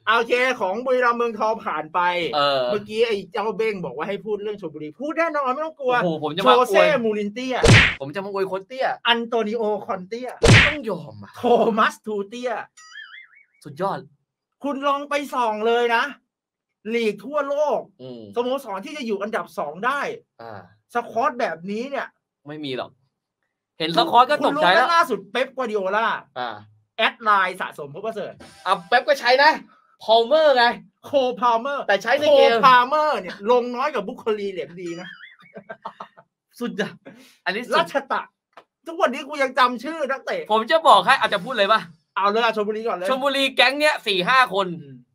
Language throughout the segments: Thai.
โอเคของบุรีรัมย์เมืองทองผ่านไปเมื่อกี้ไอ้เจ้าเบ้งบอกว่าให้พูดเรื่องชลบุรีพูดแน่นอนไม่ต้องกลัวโชเซ่มูรินเตี้ยผมจะมาอวยโคเตี้ยอันโตนิโอคอนเตี้ยต้องยอมโทมัสทูเตี้ยสุดยอดคุณลองไปส่องเลยนะลีกทั่วโลกสโมสรที่จะอยู่อันดับ2ได้สควอตแบบนี้เนี่ยไม่มีหรอกเห็นสควอตก็ตกใจแล้วล่าสุดเป๊ปกัวร์ดิโอล่าแอดไลน์สะสมพบประเสริฐเป๊ปก็ใช้นะพอลเมอร์ไงโคพาลเมอร์แต่ใช้ในเกมโคพาลเมอร์เนี่ยลงน้อยกว่าบุคลีเหลี่ยมดีนะสุดอะอันนี้รัชตะทุกวันนี้กูยังจำชื่อนักเตะผมจะบอกให้อาจจะพูดเลยป่ะเอาเลยชลบุรีก่อนเลยชลบุรีแก๊งเนี้ย 4-5 คน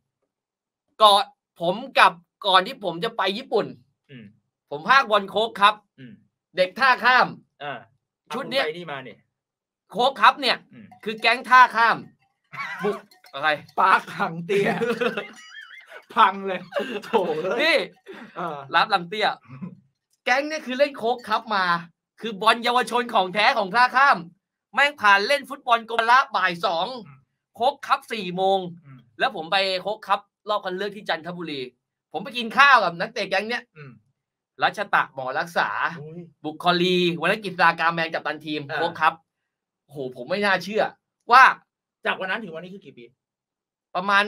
ก่อนที่ผมจะไปญี่ปุ่นผมพากบอลโค้กครับเด็กท่าข้ามชุดเนี้ยนี่มาเนี่ยโค้กครับเนี่ยคือแก๊งท่าข้ามบุกอะไรปาขังเตี้ยพังเลยโถเลยนี่รับลำเตี้ยแก๊งเนี่ยคือเล่นโค้กครับมาคือบอลเยาวชนของแท้ของท่าข้ามแม่งผ่านเล่นฟุตบอลกละบ่าย 2โค้กครับ 4 โมงแล้วผมไปโค้กครับรอบคัดเลือกที่จันทบุรีผมไปกินข้าวกับนักเตะแก๊งเนี้ยรัชตะหมอรักษาบุคลีวรรณกิจราการแมงกัปตันทีมโค้กครับโหผมไม่น่าเชื่อว่าจากวันนั้นถึงวันนี้คือกี่ปีประมาณ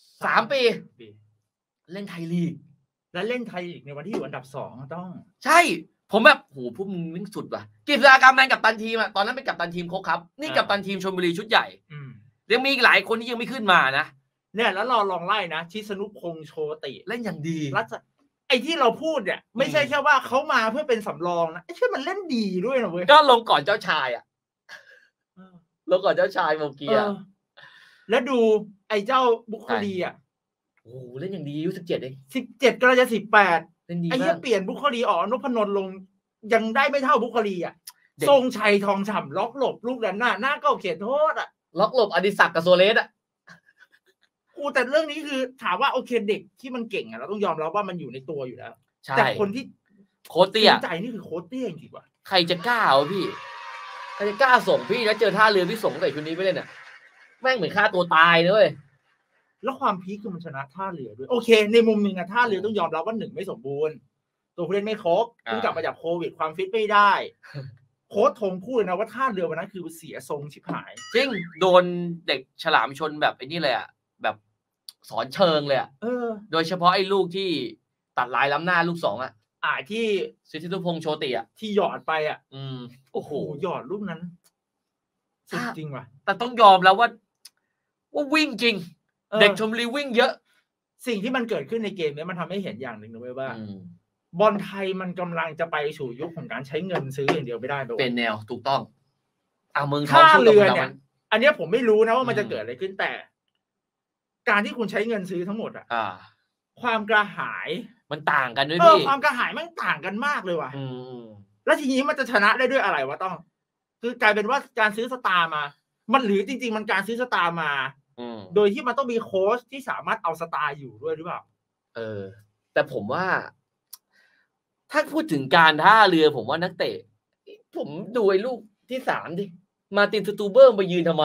3 ปีเล่นไทยลีกและเล่นไทยลีกในวันที่อยู่อันดับ2ต้องใช่ผมแบบโหพวกมึงนิ่งสุดว่ะกิจราการแมงกัปตันทีมอะตอนนั้นเป็นกัปตันทีมโค้กครับนี่กัปตันทีมชลบุรีชุดใหญ่ยังมีหลายคนที่ยังไม่ขึ้นมานะเนี่ยแล้วเราลองไล่นะชิสนุพงษ์โชติเล่นอย่างดีไอ้ที่เราพูดเนี่ยไม่ใช่แค่ว่าเขามาเพื่อเป็นสำรองนะไอ้ที่มันเล่นดีด้วยนะเว้ยก็ลงก่อนเจ้าชายอ่ะลงก่อนเจ้าชายโมเกียแล้วดูไอ้เจ้าบุคลีอ่ะโอ้เล่นอย่างดีอายุ17เอง 17กำลังจะ18ไอ้ที่เปลี่ยนบุคลีออกนพนนท์ลงยังได้ไม่เท่าบุคลีอ่ะทรงชัยทองฉ่ำล็อกหลบลูกนั้นหน้าก็เขียนโทษอ่ะล็อกหลบอดิศักดิ์กับโซเลสอ่ะแต่เรื่องนี้คือถามว่าโอเคเด็กที่มันเก่งอ่ะเราต้องยอมรับว่ามันอยู่ในตัวอยู่แล้วแต่คนที่โคตรเตี้ยใจนี่คือโคตรเตี้ยจริงๆว่ะใครจะกล้าพี่ใครจะกล้าส่งพี่แล้วเจอท่าเรือพี่ส่งใส่ชุดนี้ไปเล่นอ่ะแม่งเหมือนฆ่าตัวตายเลยแล้วความพีคคือมันชนะท่าเรือด้วยโอเคในมุมหนึ่งอะท่าเรือต้องยอมรับว่า1ไม่สมบูรณ์ตัวผู้เล่นไม่ครบเพิ่งกลับมาจากโควิดความฟิตไม่ได้โค้ชธงพูดเลยนะว่าท่าเรือวันนั้นคือเสียทรงชิบหายจริงโดนเด็กฉลามชนแบบไอ้นี่เลยอ่ะแบบสอนเชิงเลยอ่ะโดยเฉพาะไอ้ลูกที่ตัดลายล้ำหน้าลูก2อ่ะที่สิทธิพงษ์โชติอ่ะที่หยอดไปอ่ะโอ้โหหยอดลูกนั้นสุดจริงว่ะแต่ต้องยอมแล้วว่าวิ่งจริงเด็กชมบุรีวิ่งเยอะสิ่งที่มันเกิดขึ้นในเกมนี้มันทำให้เห็นอย่างหนึ่งนะเว้ยว่าบอลไทยมันกำลังจะไปสู่ยุคของการใช้เงินซื้ออย่างเดียวไม่ได้เป็นแนวถูกต้องเมืองท่าเรือเนี่ยอันนี้ผมไม่รู้นะว่ามันจะเกิดอะไรขึ้นแต่การที่คุณใช้เงินซื้อทั้งหมดความกระหายมันต่างกันด้วยพี่ความกระหายมันต่างกันมากเลยว่ะแล้วทีนี้มันจะชนะได้ด้วยอะไรวะต้องคือกลายเป็นว่าการซื้อสตาร์มามันหรือจริงๆมันการซื้อสตาร์มาโดยที่มันต้องมีโค้ชที่สามารถเอาสตาร์อยู่ด้วยหรือเปล่าแต่ผมว่าถ้าพูดถึงการท่าเรือผมว่านักเตะผมดูไอ้ลูกที่3ดิมาตินสตูเบิร์มไปยืนทำไม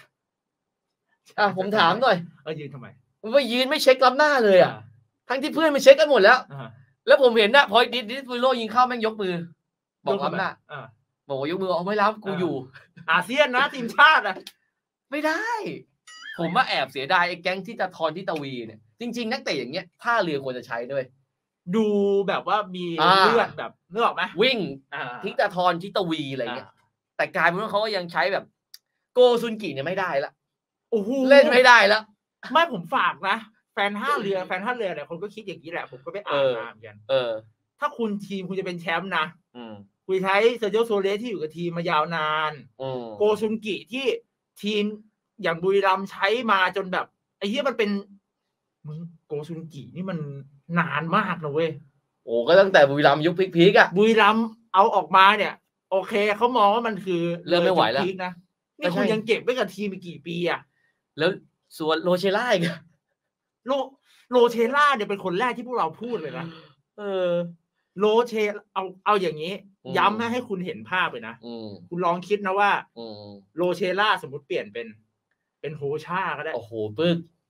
ผมถามหน่อยยืนทำไมมันไปยืนไม่เช็คล้ำหน้าเลยทั้งที่เพื่อนมันเช็คกันหมดแล้วแล้วผมเห็นนะพอดิสปูโรยิงเข้าแม่งยกมือบอกล้ำหน้าบอกว่ายกมือเอาไม่ล้ำกูอยู่อาเซียนนะทีมชาติไม่ได้ผมว่าแอบเสียดายไอ้แก๊งที่ตะทอนที่ตะวีเนี่ยจริงๆนักเตะอย่างเงี้ยท่าเรือควรจะใช้ด้วยดูแบบว่ามีเลือดแบบนึกออกไหมวิ่งทิตะทอนที่ตะวีอะไรเงี้ยแต่กลายเป็นว่าเขาก็ยังใช้แบบโกซุนกิเนี่ยไม่ได้ละเล่นไม่ได้แล้วไม่ผมฝากนะแฟนท่าเรือเนี่ยคนก็คิดอย่างนี้แหละผมก็ไปอ่านมาเหมือนกันถ้าคุณทีมคุณจะเป็นแชมป์นะคุณใช้เซอร์เจียโซเลสที่อยู่กับทีมมายาวนานโกซุนกิที่ทีมอย่างบุรีรัมย์ใช้มาจนแบบไอ้เหี้ยมันเป็นมึงโกซุนกินี่มันนานมากนะเว้ยก็ตั้งแต่บุรีรัมย์ยุคพีคบุรีรัมย์เอาออกมาเนี่ยโอเคเขามองว่ามันคือเริ่มไม่ไหวแล้วนะนี่คุณยังเก็บไว้กับทีมอีกกี่ปีแล้วส่วนโรเชล่าอีกโรเชล่าเนี่ยเป็นคนแรกที่พวกเราพูดเลยนะโรเชเอาอย่างนี้ย้ำให้คุณเห็นภาพเลยนะคุณลองคิดนะว่าโรเชล่าสมมติเปลี่ยนเป็นโฮชาก็ได้โอ้โหปึ๊ก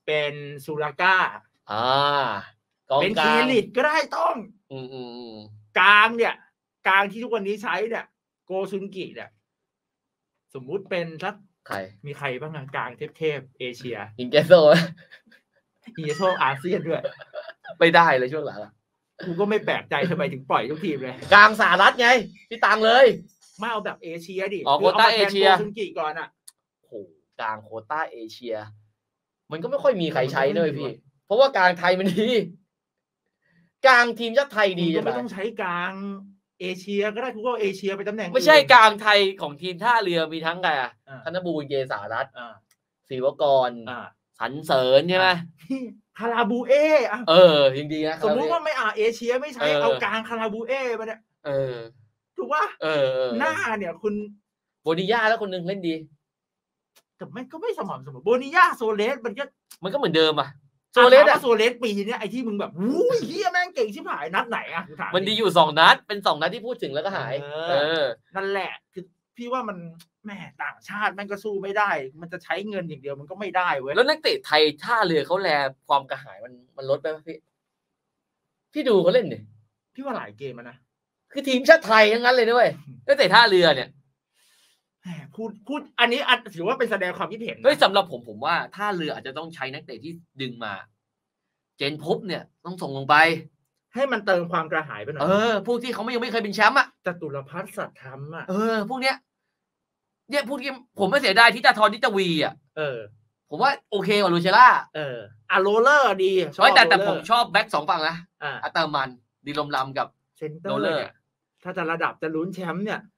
เป็นซูราก้าเป็นเคลิดก็ได้ต้องกลางเนี่ยกลางที่ทุกวันนี้ใช้เนี่ยโกซุนกิเนี่ยสมมุติเป็นสักใครมีใครบ้างกลางเทพเอเชียอิงเกโซอาเซียนด้วยไม่ได้เลยช่วงหลังกูก็ไม่แปลกใจทำไมถึงปล่อยทุกทีมเลยกลางสหรัฐไงพี่ตังเลยไม่เอาแบบเอเชียดิโควต้าเอเชียโกซุนกิก่อนอ่ะโหกลางโควต้าเอเชียมันก็ไม่ค่อยมีใครใช้เลยพี่เพราะว่ากลางไทยมันดีกลางทีมชาติไทยดีก็ไม่ต้องใช้กลางเอเชียก็ได้ทุกคนเอเชียไปตำแหน่งไม่ใช่กลางไทยของทีมท่าเรือมีทั้งไงธนบูรณ์เกษารัตน์ศิวกรสรรเสริญใช่ไหมคาราบูเอยังดีนะสมมติว่าไม่เอเชียไม่ใช้เอากลางคาราบูเอมาเนี่ยถูกป่ะหน้าเนี่ยคุณโบนิญ่าแล้วคนนึงเล่นดีแต่มันก็ไม่สม่ำเสมอโบนิญ่าโซเลสมันก็เหมือนเดิมโซเลสปีนี้ไอ้ที่มึงแบบวู้ยเฮียแม่งเก่งชิบหายนัดไหนมันดีอยู่2นัดเป็น2นัดที่พูดถึงแล้วก็หายนั่นแหละคือพี่ว่ามันแม่ต่างชาติมันก็สู้ไม่ได้มันจะใช้เงินอย่างเดียวมันก็ไม่ได้เว้ยแล้วนักเตะไทยท่าเรือเขาแลความกระหายมันลดไปไหมพี่ดูเขาเล่นดิพี่ว่าหลายเกมนะคือทีมชาติไทยทั้งนั้นเลยด้วยนักเตะท่าเรือเนี่ยพูดอันนี้ถือว่าเป็นแสดงความคิดเห็นสำหรับผมว่าท่าเรืออาจจะต้องใช้นักเตะที่ดึงมาเจนพบเนี่ยต้องส่งลงไปให้มันเติมความกระหายไปหน่อยพวกที่เขายังไม่เคยเป็นแชมป์จตุรพัฒน์สัตย์ธรรมพวกเนี้ยพูดที่ผมไม่เสียดายที่ตาทรนิตวีผมว่าโอเคกว่าลูเชล่าโรเลอร์ดีแต่ผมชอบแบ็ค2ฝั่งนะอัตเตอร์มันดีลมลำกับเซนเตอร์ถ้าจะระดับจะลุ้นแชมป์เนี่ย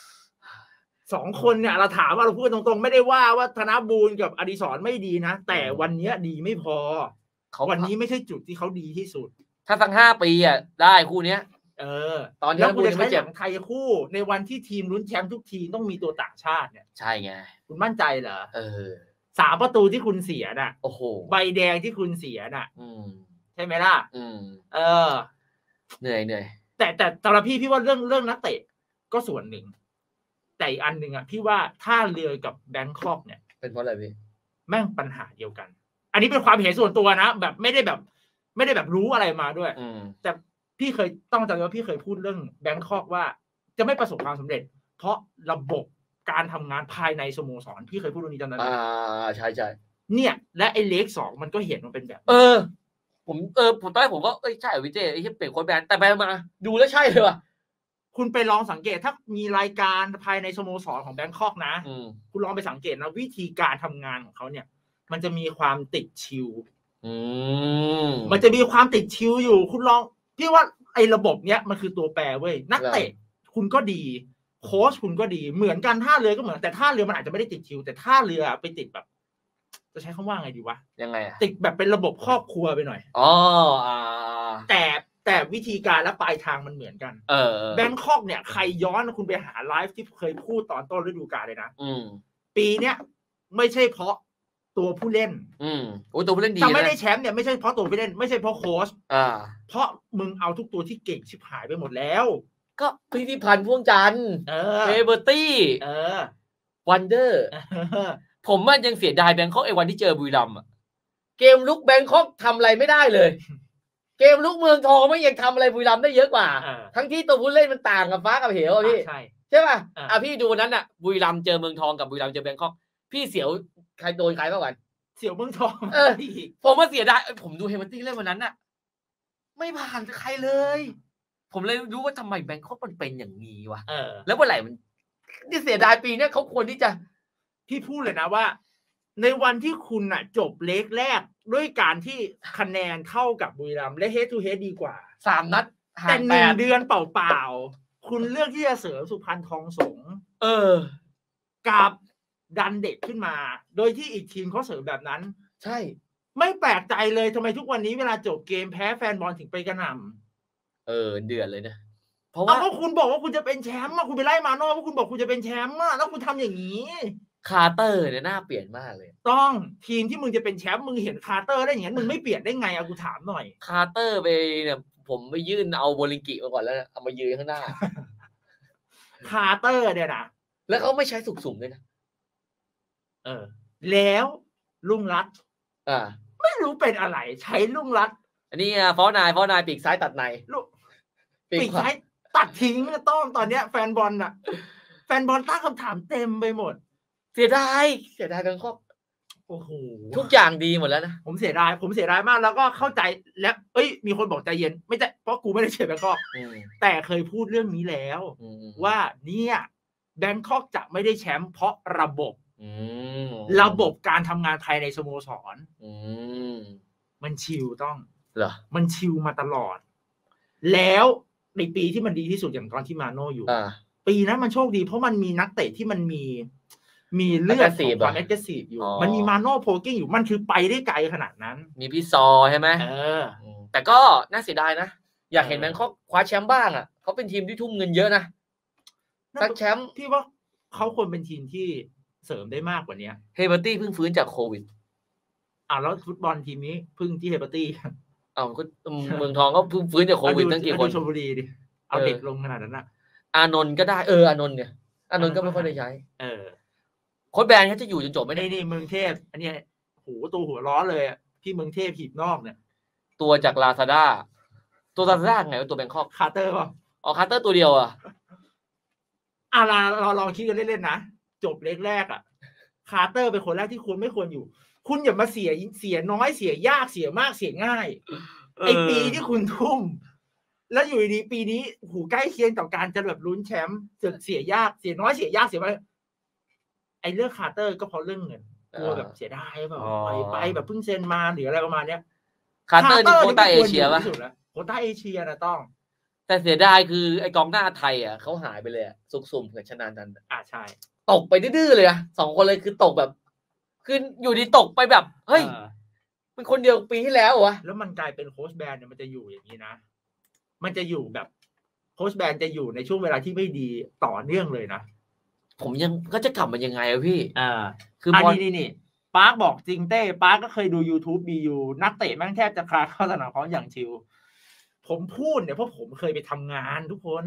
2 คนเนี่ยเราถามว่าเราพูดตรงๆไม่ได้ว่าธนบูรณ์กับอดิศรไม่ดีนะแต่วันนี้ดีไม่พอวันนี้ไม่ใช่จุดที่เขาดีที่สุดถ้าสัก5 ปีได้คู่เนี้ยตอนนี้คุณจะใช้หลังไทยคู่ในวันที่ทีมลุ้นแชมป์ทุกทีต้องมีตัวต่างชาติเนี่ยใช่ไงคุณมั่นใจเหรอ3 ประตูที่คุณเสียน่ะโอ้โหใบแดงที่คุณเสียน่ะใช่ไหมล่ะเหนื่อยแต่สำหรับพี่ว่าเรื่องนักเตะก็ส่วนหนึ่งแต่อีกอันหนึ่งพี่ว่าท่าเรือกับแบงคอกเนี่ยเป็นเพราะอะไรพี่แม่งปัญหาเดียวกันอันนี้เป็นความเห็นส่วนตัวนะแบบไม่ได้แบบรู้อะไรมาด้วยแต่พี่เคยต้องจำว่าพี่เคยพูดเรื่องแบงคอกว่าจะไม่ประสบความสำเร็จเพราะระบบการทำงานภายในสโมสรพี่เคยพูดเรื่องนี้จำได้ไหมใช่เนี่ยและไอ้เลข2มันก็เห็นมันเป็นแบบผมตอนแรกผมก็ใช่วิเจไอ้ที่เปลี่ยนโค้ชแบนแต่ไปมาดูแล้วใช่เลยว่ะคุณไปลองสังเกตถ้ามีรายการภายในสโมสรของแบงคอกนะคุณลองไปสังเกตนะวิธีการทำงานของเขาเนี่ยมันจะมีความติดชิลมันจะมีความติดชิลอยู่คุณลองพี่ว่าไอ้ระบบเนี้ยมันคือตัวแปรเว้ยนักเตะคุณก็ดีโค้ชคุณก็ดีเหมือนกันท่าเรือก็เหมือนแต่ท่าเรือมันอาจจะไม่ได้ติดชิลแต่ท่าเรือไปติดแบบจะใช้คำว่าไงดีวะยังไงติดแบบเป็นระบบครอบครัวไปหน่อยแต่วิธีการและปลายทางมันเหมือนกันแบงคอกเนี่ยใครย้อนคุณไปหาไลฟ์ที่เคยพูดตอนต้นฤดูกาลเลยนะปีเนี้ยไม่ใช่เพราะตัวผู้เล่นตัวผู้เล่นดีแต่ไม่ได้แชมป์เนี่ยไม่ใช่เพราะตัวผู้เล่นไม่ใช่เพราะโค้ชเพราะมึงเอาทุกตัวที่เก่งชิบหายไปหมดแล้วก็พิธีพันธ์พ่วงจันทร์เบอร์ตี้วันเดอร์ผมมันยังเสียดายแบงคอกไอ้วันที่เจอบุรีรัมย์เกมลุกแบงคอกทำอะไรไม่ได้เลยเกมลุกเมืองทองไม่ยังทำอะไรบุรีรัมย์ได้เยอะกว่าทั้งที่ตัวผู้เล่นมันต่างกับฟ้ากับเหวพี่ใช่ป่ะพี่ดูนั้นบุรีรัมย์เจอเมืองทองกับบุรีรัมย์เจอแบงคอกพี่เสียวใครโดนใครบ้างวันเสียวเมืองทองผมมาเสียดายผมดูเฮมันตี้เล่นวันนั้นไม่ผ่านใครเลยผมเลยรู้ว่าทำไมแบงคอกมันเป็นอย่างนี้วะแล้วเมื่อไหร่มันที่เสียดายปีนี้เขาควรที่จะพี่พูดเลยนะว่าในวันที่คุณจบเล็กแรกด้วยการที่คะแนนเท่ากับบุรีรัมย์และเฮดทูเฮดดีกว่า 3 นัดแต่1 เดือนเปล่าๆคุณเลือกที่จะเสริมสุพรรณทองสงกับดันเด็กขึ้นมาโดยที่อีกทีมเขาเสริมแบบนั้นใช่ไม่แปลกใจเลยทำไมทุกวันนี้เวลาจบเกมแพ้แฟนบอลถึงไปกระหน่ำเดือดเลยนะเพราะว่าคุณบอกว่าคุณจะเป็นแชมป์คุณไปไล่มาโน่ว่าคุณบอกคุณจะเป็นแชมป์แล้วคุณทำอย่างนี้คาร์เตอร์เนี่ยน่าเปลี่ยนมากเลยต้องทีมที่มึงจะเป็นแชมป์มึงเห็นคาร์เตอร์ได้อย่างนั้นมึงไม่เปลี่ยนได้ไงกูถามหน่อยคาร์เตอร์ไปเนี่ยผมไปยื่นเอาโบลิงกิมาก่อนแล้วเอามายืนข้างหน้าคาร์เตอร์เนี่ยนะแล้วเขาไม่ใช้สุ่มๆด้วยนะแล้วลุงรัฐไม่รู้เป็นอะไรใช้ลุงรัตน์อันนี้ฟอร์นายปีกซ้ายตัดในปีกซ้ายตัดทิ้งต้องตอนเนี้ยแฟนบอลตั้งคำถามเต็มไปหมดเสียดายแบงคอกโอ้โหทุกอย่างดีหมดแล้วนะผมเสียดายมากแล้วก็เข้าใจแล้วมีคนบอกใจเย็นไม่ใช่เพราะกูไม่ได้เชียร์แบงคอกแต่เคยพูดเรื่องนี้แล้วว่าเนี่ยแบงคอกจะไม่ได้แชมป์เพราะระบบการทำงานภายในสโมสรมันชิลต้องเหรอมันชิลมาตลอดแล้วในปีที่มันดีที่สุดอย่างตอนที่มาโน่อยู่ปีนั้นมันโชคดีเพราะมันมีนักเตะที่มันมีเลือดของความแอคทีฟอยู่มันมีมาโน่โพกิ้งอยู่มันคือไปได้ไกลขนาดนั้นมีพี่ซอใช่ไหมแต่ก็น่าเสียดายนะอยากเห็นแบงคอกคว้าแชมป์บ้างอ่ะเขาเป็นทีมที่ทุ่มเงินเยอะนะสักแชมป์ที่ว่าเขาควรเป็นทีมที่เสริมได้มากกว่านี้เฮเบอร์ตี้เพิ่งฟื้นจากโควิดแล้วฟุตบอลทีมนี้เพิ่งที่เฮเบอร์ตี้ก็เมืองทองก็เพิ่งฟื้นจากโควิดตั้งกี่คนชลบุรีดิเอาเด็กลงขนาดนั้นนะอานนท์ก็ได้อานนท์เนี่ยอานนท์ก็ไม่ค่อยได้ใช้โค้ชแบนเขาจะอยู่จนจบไม่ได้นี่เมืองเทพอันนี้ตัวหัวร้อนเลยที่เมืองเทพหีบนอกเนี่ยตัวจากลาซาด้าไงตัวแบงคอกคาร์เตอร์ป่ะคาร์เตอร์ตัวเดียวเราลองคิดกันเล่นๆนะจบเล็กแรกคาร์เตอร์เป็นคนแรกที่คุณไม่ควรอยู่คุณอย่ามาเสียน้อยเสียยากเสียมากเสียง่ายไอปีที่คุณทุ่มแล้วอยู่ดีปีนี้ใกล้เคียงต่อการจะแบบลุ้นแชมป์เสียยากเสียน้อยเสียยากเสียไปไอเรื่องคาร์เตอร์ก็เพราะเรื่องเงินกลัวแบบเสียดายแบบไปแบบเพิ่งเซ็นมาหรืออะไรประมาณเนี้ยคาร์เตอร์นี่โควต้าเอเชียป่ะโควต้าเอเชียนะต้องแต่เสียดายคือไอกองหน้าไทยเขาหายไปเลยสุกสุ่มกับชนะนันใช่ตกไปดื้อๆเลย2คนเลยคือตกแบบคืออยู่ดีตกไปแบบเฮ้ยเป็นคนเดียวปีที่แล้วแล้วมันกลายเป็นโค้ชแบนเนี่ยมันจะอยู่อย่างนี้นะมันจะอยู่แบบโค้ชแบนจะอยู่ในช่วงเวลาที่ไม่ดีต่อเนื่องเลยนะผมยังก็จะกลับมายังไงพี่คือนี่ปาร์คบอกจริงเต้ปาร์คก็เคยดู YouTube BU นักเตะแม่งแทบจะคลาเข้าสนามพร้อมอย่างชิวผมพูดเนี่ยเพราะผมเคยไปทำงานทุกคน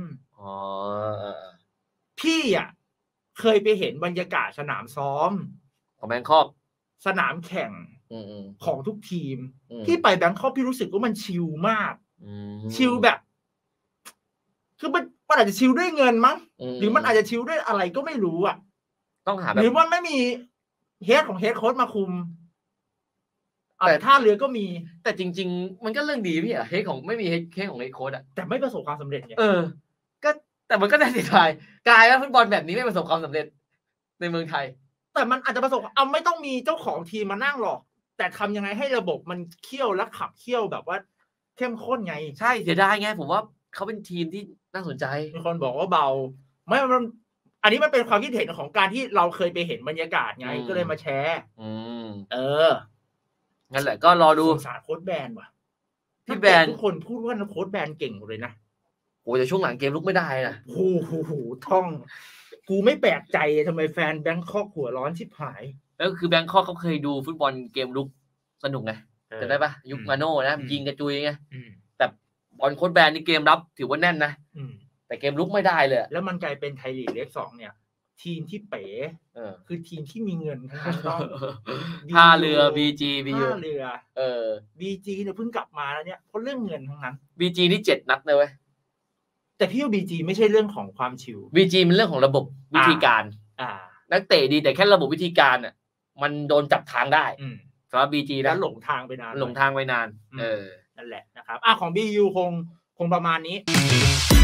พี่เคยไปเห็นบรรยากาศสนามซ้อมของแบงคอกสนามแข่งของทุกทีมที่ไปแบงคอกพี่รู้สึกว่ามันชิลมากชิลแบบคือมันอาจจะชิลด้วยเงินมั้งหรือมันอาจจะชิลด้วยอะไรก็ไม่รู้ต้องหาหรือมันไม่มีเฮดของเฮดโค้ชมาคุมแต่ท่าเรือก็มีแต่จริงๆมันก็เรื่องดีพี่เฮดของไม่มีเฮดของเฮดโค้ชแต่ไม่ประสบความสำเร็จไงก็แต่มันก็ได้เสียดายกลายว่าฟุตบอลแบบนี้ไม่ประสบความสำเร็จในเมืองไทยแต่มันอาจจะประสบไม่ต้องมีเจ้าของทีมมานั่งหรอกแต่ทำยังไงให้ระบบมันเคี่ยวและขับเคี่ยวแบบว่าเข้มข้นไงใช่เสียดายไงผมว่าเขาเป็นทีมที่น่าสนใจมีคนบอกว่าเบาไม่อันนี้มันเป็นความคิดเห็นของการที่เราเคยไปเห็นบรรยากาศไงก็เลยมาแชร์งั้นแหละก็รอดูสารโค้ชแบนว่ะที่แบนทุกคนพูดว่าโค้ชแบนเก่งเลยนะโอ้แต่ช่วงหลังเกมลุกไม่ได้นะโอ้โหท่องกูไม่แปลกใจทำไมแฟนแบงคอกหัวร้อนชิบหายแล้วคือแบงคอกเขาเคยดูฟุตบอลเกมลุกสนุกไงจำได้ปะยุคมาโน่นะยิงกระจุยไงแต่บอลโค้ชแบนนี่เกมรับถือว่าแน่นนะแต่เกมลุกไม่ได้เลยแล้วมันกลายเป็นไทยลีกเลข 2เนี่ยทีมที่เป๋คือทีมที่มีเงินทั้งนั้นต้องท่าเรือ BG ท่าเรือ BG เนี่ยเพิ่งกลับมาแล้วเนี่ยเพราะเรื่องเงินทั้งนั้น BG นี่7 นัดเลยเว้ยแต่พี่ว่า BG ไม่ใช่เรื่องของความชิล BG มันเรื่องของระบบวิธีการนักเตะดีแต่แค่ระบบวิธีการน่ะมันโดนจับทางได้สำหรับ BG แล้วหลงทางไปนานนั่นแหละนะครับของ BU คงประมาณนี้